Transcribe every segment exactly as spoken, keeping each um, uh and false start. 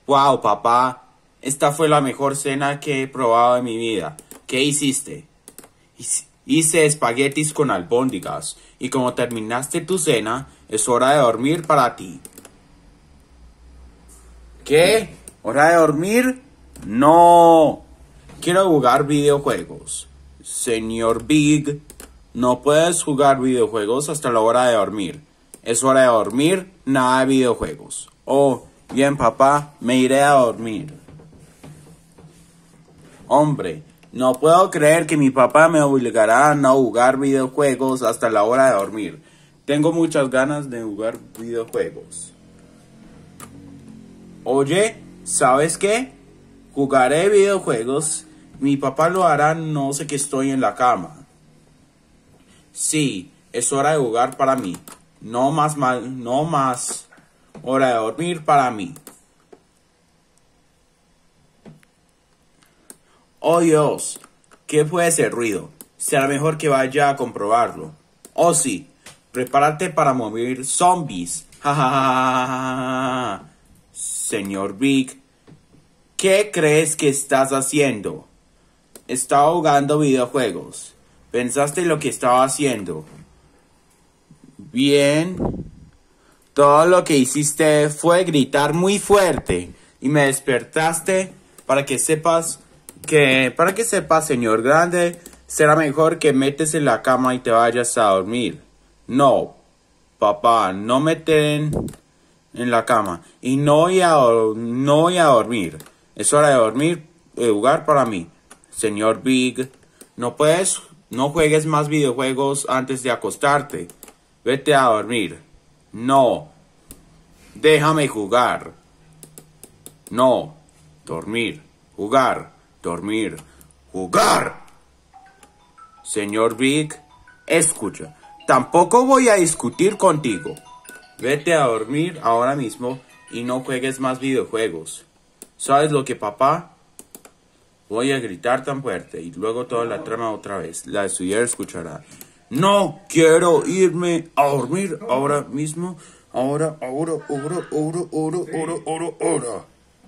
Wow, papá, esta fue la mejor cena que he probado en mi vida. ¿Qué hiciste? Hice espaguetis con albóndigas. Y como terminaste tu cena, es hora de dormir para ti. ¿Qué? ¿Hora de dormir? No. Quiero jugar videojuegos. Señor Big, no puedes jugar videojuegos hasta la hora de dormir. Es hora de dormir, nada de videojuegos. Oh, bien, papá, me iré a dormir. Hombre, no puedo creer que mi papá me obligará a no jugar videojuegos hasta la hora de dormir. Tengo muchas ganas de jugar videojuegos. Oye, ¿sabes qué? Jugaré videojuegos. Mi papá lo hará, no sé que estoy en la cama. Sí, es hora de jugar para mí. No más mal, no más. Hora de dormir para mí. Oh Dios, ¿qué fue ese ruido? Será mejor que vaya a comprobarlo. Oh sí, prepárate para mover zombies. Ja, ja, ja, ja, ja, ja. Señor Big, ¿qué crees que estás haciendo? Estaba jugando videojuegos. ¿Pensaste lo que estaba haciendo? Bien. Todo lo que hiciste fue gritar muy fuerte y me despertaste para que sepas que, para que sepas, señor grande, será mejor que metes en la cama y te vayas a dormir. No, papá, no meten en la cama y no voy a, no voy a dormir. Es hora de dormir, de jugar para mí. Señor Big, no puedes, no juegues más videojuegos antes de acostarte. Vete a dormir. No. Déjame jugar. No. Dormir. Jugar. Dormir. Jugar. Señor Big, escucha. Tampoco voy a discutir contigo. Vete a dormir ahora mismo y no juegues más videojuegos. ¿Sabes lo que, papá? Voy a gritar tan fuerte y luego toda la trama otra vez. La estudiante escuchará. No quiero irme a dormir ahora mismo. Ahora, ahora, ahora, ahora, ahora, ahora, ahora, ahora.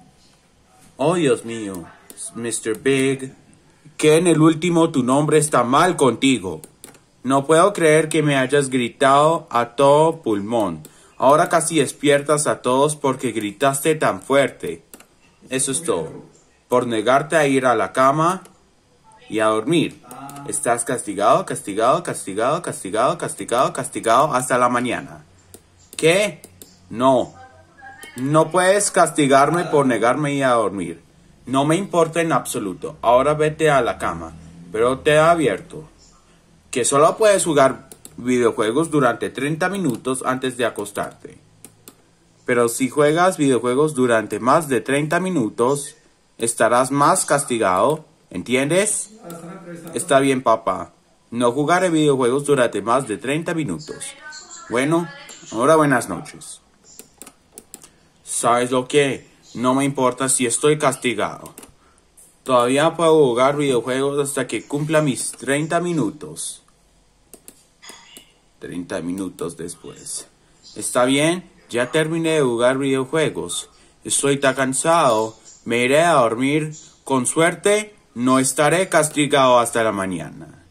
Oh, Dios mío, mister Big, que en el último tu nombre está mal contigo. No puedo creer que me hayas gritado a todo pulmón. Ahora casi despiertas a todos porque gritaste tan fuerte. Eso es todo. Por negarte a ir a la cama y a dormir. Estás castigado, castigado, castigado, castigado, castigado, castigado hasta la mañana. ¿Qué? No. No puedes castigarme por negarme a ir a dormir. No me importa en absoluto. Ahora vete a la cama. Pero te advierto que solo puedes jugar videojuegos durante treinta minutos antes de acostarte. Pero si juegas videojuegos durante más de treinta minutos, estarás más castigado, ¿entiendes? Está bien, papá. No jugaré videojuegos durante más de treinta minutos. Bueno, ahora buenas noches. ¿Sabes lo que? No me importa si estoy castigado. Todavía puedo jugar videojuegos hasta que cumpla mis treinta minutos. treinta minutos después. ¿Está bien? Ya terminé de jugar videojuegos. Estoy tan cansado. Me iré a dormir. Con suerte, no estaré castigado hasta la mañana.